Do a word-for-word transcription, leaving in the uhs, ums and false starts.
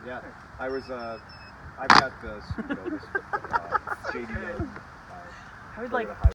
Yeah, I was. Uh, I've got this, you know, this uh, J D M. Uh, I would like Toyota